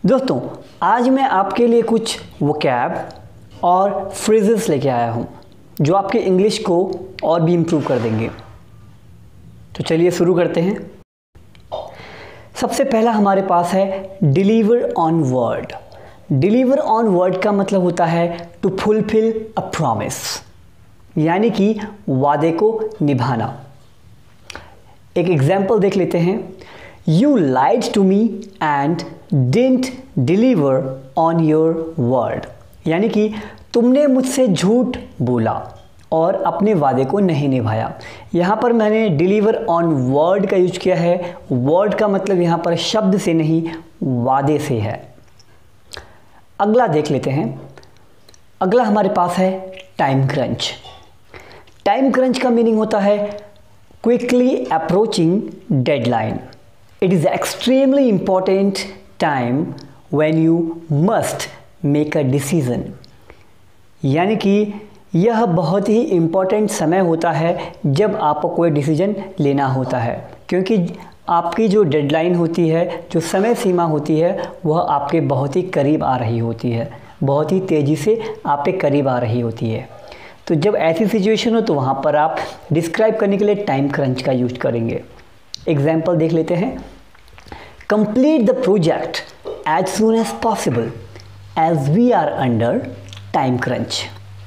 दोस्तों, आज मैं आपके लिए कुछ वोकैब और फ्रेजेस लेके आया हूँ जो आपके इंग्लिश को और भी इम्प्रूव कर देंगे। तो चलिए शुरू करते हैं। सबसे पहला हमारे पास है deliver on word. Deliver on word का मतलब होता है टू फुलफिल अ प्रॉमिस, यानी कि वादे को निभाना। एक एग्जाम्पल देख लेते हैं। You lied to me and didn't deliver on your word, यानी कि तुमने मुझसे झूठ बोला और अपने वादे को नहीं निभाया। यहाँ पर मैंने डिलीवर ऑन वर्ड का यूज किया है। वर्ड का मतलब यहाँ पर शब्द से नहीं, वादे से है। अगला देख लेते हैं। अगला हमारे पास है टाइम क्रंच। टाइम क्रंच का मीनिंग होता है quickly approaching deadline. It is extremely important time when you must make a decision, यानी कि यह बहुत ही इम्पॉर्टेंट समय होता है जब आपको कोई डिसीजन लेना होता है, क्योंकि आपकी जो डेडलाइन होती है, जो समय सीमा होती है, वह आपके बहुत ही करीब आ रही होती है, बहुत ही तेज़ी से आपके करीब आ रही होती है। तो जब ऐसी सिचुएशन हो तो वहाँ पर आप डिस्क्राइब करने के लिए टाइम क्रंच का यूज करेंगे। एग्जाम्पल देख लेते हैं। Complete the project as soon as possible as we are under time crunch.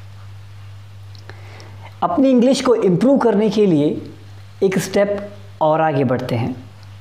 अपनी इंग्लिश को इम्प्रूव करने के लिए एक स्टेप और आगे बढ़ते हैं।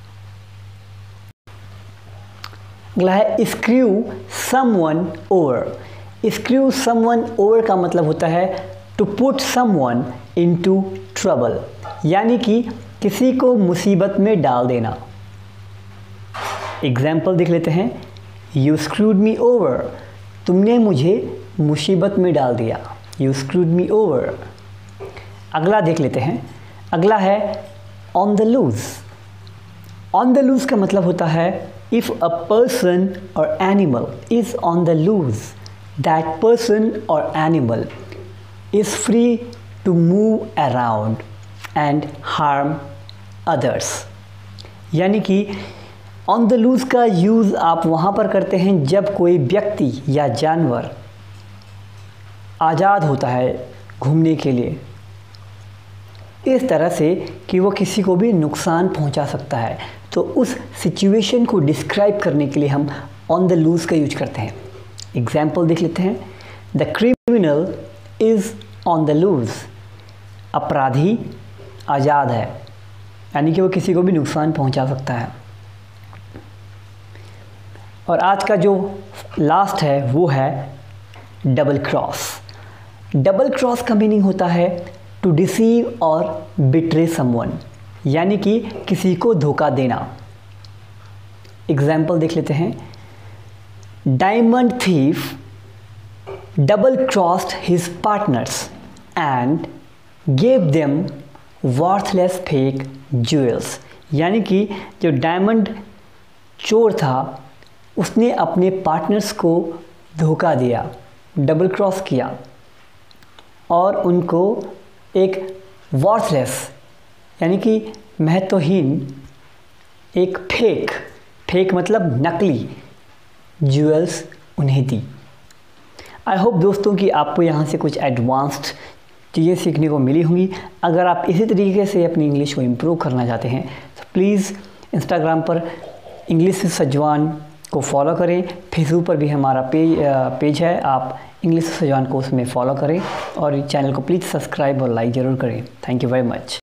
अगला है screw someone over. Screw someone over का मतलब होता है to put someone into trouble, यानी कि किसी को मुसीबत में डाल देना। एग्जाम्पल देख लेते हैं। यू स्क्रूड मी ओवर, तुमने मुझे मुसीबत में डाल दिया। You screwed me over. अगला देख लेते हैं। अगला है on the loose. On the loose का मतलब होता है if a person or animal is on the loose, that person or animal is free to move around and harm others, यानी कि ऑन द लूज़ का यूज़ आप वहाँ पर करते हैं जब कोई व्यक्ति या जानवर आज़ाद होता है घूमने के लिए, इस तरह से कि वो किसी को भी नुकसान पहुँचा सकता है। तो उस सिचुएशन को डिस्क्राइब करने के लिए हम ऑन द लूज़ का यूज करते हैं। एग्जाम्पल देख लेते हैं। The criminal is on the loose, अपराधी आज़ाद है, यानी कि वो किसी को भी नुकसान पहुंचा सकता है। और आज का जो लास्ट है वो है डबल क्रॉस। डबल क्रॉस का मीनिंग होता है to deceive or betray someone, यानी कि किसी को धोखा देना। एग्जाम्पल देख लेते हैं। Diamond thief double crossed his partners and gave them worthless fake jewels, यानी कि जो डायमंड चोर था उसने अपने पार्टनर्स को धोखा दिया, डबल क्रॉस किया और उनको एक वर्थलेस यानी कि महत्वहीन एक फेक मतलब नकली ज्वेल्स उन्हें दी। आई होप दोस्तों कि आपको यहाँ से कुछ एडवांस्ड चीज़ें सीखने को मिली होंगी। अगर आप इसी तरीके से अपनी इंग्लिश को इम्प्रूव करना चाहते हैं तो प्लीज़ इंस्टाग्राम पर इंग्लिश विद सजवान को फॉलो करें। फेसबुक पर भी हमारा पेज है, आप इंग्लिश विद सजवान को उसमें फॉलो करें और चैनल को प्लीज़ सब्सक्राइब और लाइक ज़रूर करें। Thank you very much.